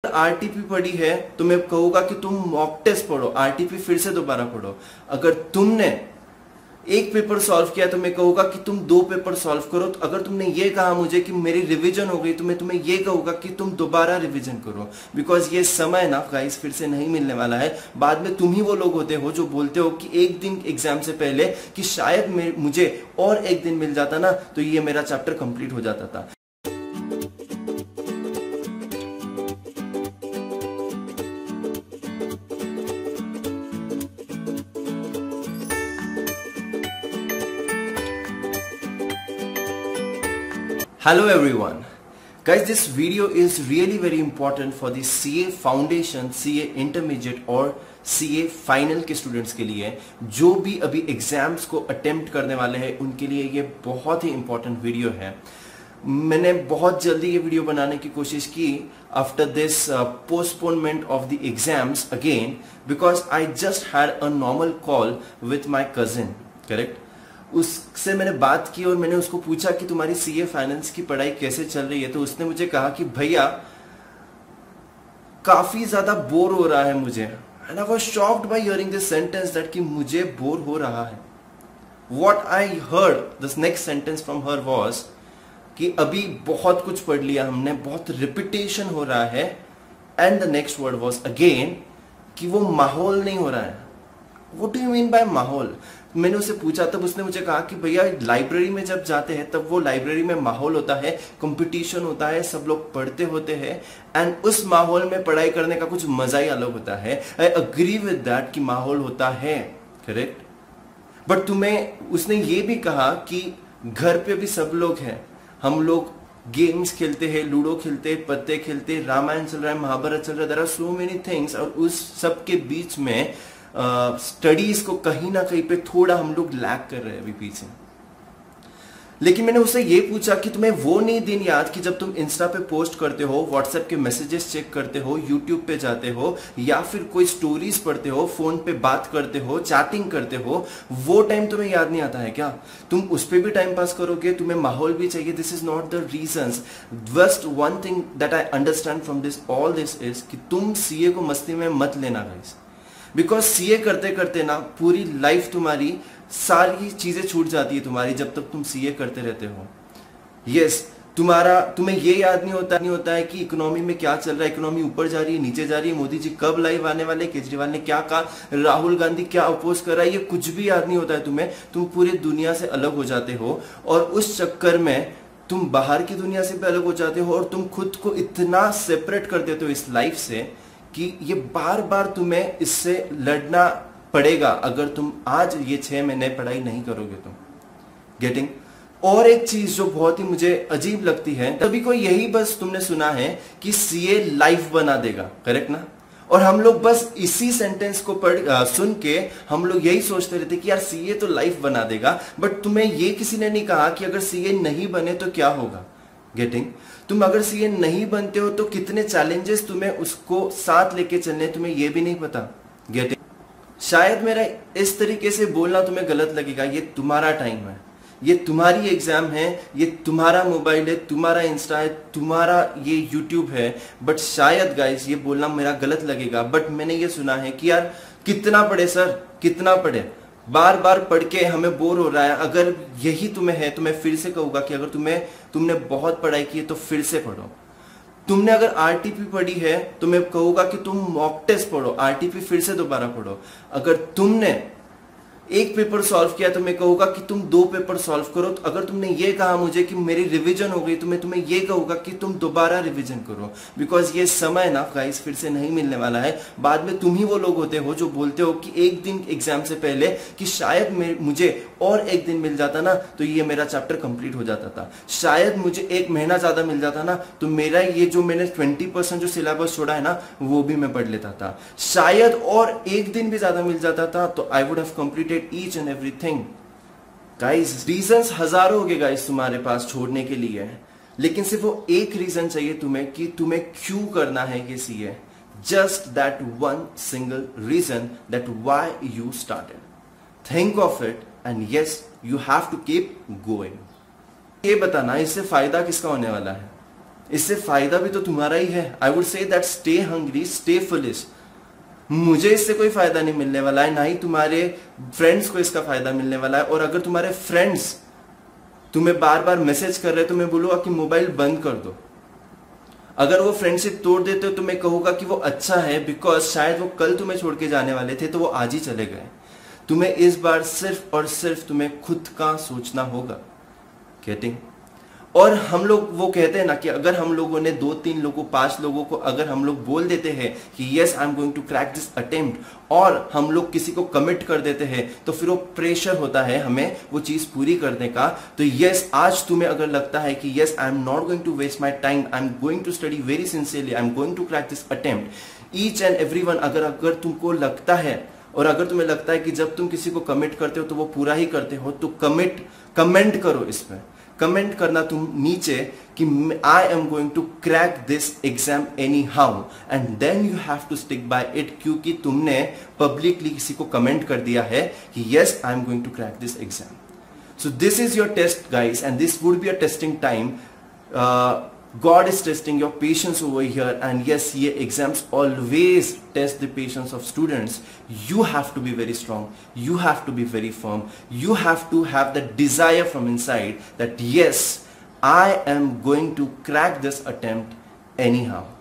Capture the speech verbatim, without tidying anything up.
RTP पढ़ी है तो मैं कहूंगा कि तुम मॉक टेस्ट पढ़ो, आरटीपी फिर से दोबारा पढ़ो। अगर तुमने एक पेपर सॉल्व किया तो मैं कहूंगा कि तुम दो पेपर सॉल्व करो। तो अगर तुमने ये कहा मुझे कि मेरी रिवीजन हो गई तो मैं तुम्हें ये कहूंगा कि तुम दोबारा रिवीजन करो, बिकॉज ये समय ना गाइस फिर से नहीं मिलने वाला है। बाद में तुम ही वो लोग होते हो जो बोलते हो कि एक दिन एग्जाम से पहले कि शायद मुझे और एक दिन मिल जाता ना तो ये मेरा चैप्टर कंप्लीट हो जाता था। Hello everyone, guys, this video is really very important for the C A Foundation, C A Intermediate और C A Final के स्टूडेंट्स के लिए जो भी अभी एग्जाम्स को अटेम्प्ट करने वाले हैं उनके लिए ये बहुत ही इंपॉर्टेंट वीडियो है। मैंने बहुत जल्दी ये वीडियो बनाने की कोशिश की after this postponement of the exams again, because I just had a normal call with my cousin, correct. उससे मैंने बात की और मैंने उसको पूछा कि तुम्हारी सीए फाइनेंस की पढ़ाई कैसे चल रही है। तो उसने मुझे कहा कि भैया काफी ज्यादा बोर हो रहा है मुझे। And I was shocked by hearing this sentence that कि मुझे बोर हो रहा है। What I heard this next sentence from her was कि अभी बहुत कुछ पढ़ लिया हमने, बहुत रिपीटेशन हो रहा है। And the next word was again कि वो माहौल नहीं हो रहा है। What do you mean by माहौल? मैंने उसे पूछा, तब उसने मुझे कहा कि भैया लाइब्रेरी में जब जाते हैं तब वो लाइब्रेरी में माहौल होता है, कंपटीशन होता है, सब लोग पढ़ते होते हैं एंड उस माहौल में पढ़ाई करने का कुछ मजा ही अलग होता है। आई अग्री विद दैट कि माहौल होता है, करेक्ट। बट तुम्हें उसने ये भी कहा कि घर पे भी सब लोग हैं, हम लोग गेम्स खेलते हैं, लूडो खेलते हैं, पत्ते खेलते हैं, रामायण चल रहा है, महाभारत चल रहा है, there are so many things. और उस सब के बीच में स्टडीज uh, को कहीं ना कहीं पे थोड़ा हम लोग लैग कर रहे हैं अभी पीछे। लेकिन मैंने उससे ये पूछा कि तुम्हें वो नहीं दिन याद कि जब तुम इंस्टा पे पोस्ट करते हो, व्हाट्सएप के मैसेजेस चेक करते हो, यूट्यूब पे जाते हो या फिर कोई स्टोरीज पढ़ते हो, फोन पे बात करते हो, चैटिंग करते हो, वो टाइम तुम्हें याद नहीं आता है क्या? तुम उस पर भी टाइम पास करोगे, तुम्हें माहौल भी चाहिए। This is not the reasons. Just one thing that I understand from this all this is कि तुम सीए को मस्ती में मत लेना गाइस, बिकॉज सीए करते करते ना पूरी लाइफ तुम्हारी सारी चीजें छूट जाती है तुम्हारी जब तक तुम सीए करते रहते हो। यस yes, तुम्हारा तुम्हें ये याद नहीं होता नहीं होता है कि इकोनॉमी में क्या चल रहा है, इकोनॉमी ऊपर जा रही है, नीचे जा रही है, मोदी जी कब लाइव आने वाले, केजरीवाल ने क्या कहा, राहुल गांधी क्या अपोज कर रहा है, ये कुछ भी याद नहीं होता है तुम्हें। तुम पूरी दुनिया से अलग हो जाते हो और उस चक्कर में तुम बाहर की दुनिया से भी अलग हो जाते हो और तुम खुद को इतना सेपरेट कर देते हो इस लाइफ से कि ये बार बार तुम्हें इससे लड़ना पड़ेगा अगर तुम आज ये छह महीने पढ़ाई नहीं करोगे तो। गेटिंग? और एक चीज जो बहुत ही मुझे अजीब लगती है, तभी को यही बस तुमने सुना है कि सीए लाइफ बना देगा, करेक्ट ना? और हम लोग बस इसी सेंटेंस को पढ़ आ, सुन के हम लोग यही सोचते रहते कि यार सीए तो लाइफ बना देगा। बट तुम्हें ये किसी ने नहीं कहा कि अगर सीए नहीं बने तो क्या होगा। गेटिंग? तुम अगर सीए नहीं बनते हो तो कितने चैलेंजेस तुम्हें उसको साथ लेके चलने, तुम्हें ये भी नहीं पता। गेटिंग? शायद मेरा इस तरीके से बोलना तुम्हें गलत लगेगा, ये तुम्हारा टाइम है, ये तुम्हारी एग्जाम है, ये तुम्हारा मोबाइल है, तुम्हारा इंस्टा है, तुम्हारा ये यूट्यूब है। बट शायद गाइस ये बोलना मेरा गलत लगेगा, बट मैंने ये सुना है कि यार कितना पढ़े सर, कितना पढ़े, बार बार पढ़ के हमें बोर हो रहा है। अगर यही तुम्हें है तो मैं फिर से कहूंगा कि अगर तुम्हें तुमने बहुत पढ़ाई की है तो फिर से पढ़ो। तुमने अगर आरटीपी पढ़ी है तो मैं कहूंगा कि तुम मॉक टेस्ट पढ़ो, आरटीपी फिर से दोबारा पढ़ो। अगर तुमने एक पेपर सॉल्व किया तो मैं कहूंगा कि तुम दो पेपर सॉल्व करो। तो अगर तुमने ये कहा मुझे कि मेरी रिवीजन हो गई तो मैं तुम्हें ये कहूंगा कि तुम दोबारा रिवीजन करो, बिकॉज ये समय ना गाइस फिर से नहीं मिलने वाला है। बाद में तुम ही वो लोग होते हो जो बोलते हो कि एक दिन एग्जाम से पहले कि शायद मुझे और एक दिन मिल जाता ना तो ये मेरा चैप्टर कंप्लीट हो जाता था, शायद मुझे एक महीना ज्यादा मिल जाता ना तो मेरा ये जो मैंने ट्वेंटी परसेंट जो सिलेबस छोड़ा है ना वो भी मैं पढ़ लेता था, शायद और एक दिन भी ज्यादा मिल जाता था तो I would have completed each and everything. Guys, reasons हजारों होंगे गाइस तुम्हारे पास छोड़ने के लिए, लेकिन सिर्फ वो एक रीजन चाहिए तुम्हें कि तुम्हें क्यों करना है ये CA. Just that one single reason that why you started. Think of it and yes, you have to keep going. ये बताना इससे फायदा किसका होने वाला है? इससे फायदा भी तो तुम्हारा ही है. I would say that stay hungry, stay foolish. मुझे इससे कोई फायदा नहीं मिलने वाला है, ना ही तुम्हारे फ्रेंड्स को इसका फायदा मिलने वाला है. और अगर तुम्हारे फ्रेंड्स तुम्हें बार बार मैसेज कर रहे हो तो मैं बोलूंगा कि मोबाइल बंद कर दो. अगर वो फ्रेंडशिप तोड़ देते हो तो मैं कहूंगा कि वो अच्छा है, बिकॉज शायद वो कल तुम्हें छोड़ के जाने वाले थे तो वो आज ही चले गए. तुम्हें इस बार सिर्फ और सिर्फ तुम्हें खुद का सोचना होगा. गेटिंग? और हम लोग वो कहते हैं ना कि अगर हम लोगों ने दो तीन लोगों, पांच लोगों को अगर हम लोग बोल देते हैं कि yes I am going to crack this attempt, और हम लोग किसी को कमिट कर देते हैं तो फिर वो प्रेशर होता है हमें वो चीज पूरी करने का. तो यस, आज तुम्हें अगर लगता है कि yes I am not going to waste my time, I am going to study very sincerely, I am going to crack this attempt, each and every one, अगर अगर तुमको लगता है और अगर तुम्हें लगता है कि जब तुम किसी को कमिट करते हो तो वो पूरा ही करते हो, तो कमिट कमेंट करो. इसमें कमेंट करना तुम नीचे कि I am going to crack this exam anyhow, and then you have to stick by it, क्योंकि तुमने पब्लिकली किसी को कमेंट कर दिया है कि yes I am going to crack this exam. So this is your test guys, and this would be a testing time. God is testing your patience over here, and yes, ये exams always test the patience of students. You have to be very strong, you have to be very firm, you have to have the desire from inside that yes, I am going to crack this attempt anyhow.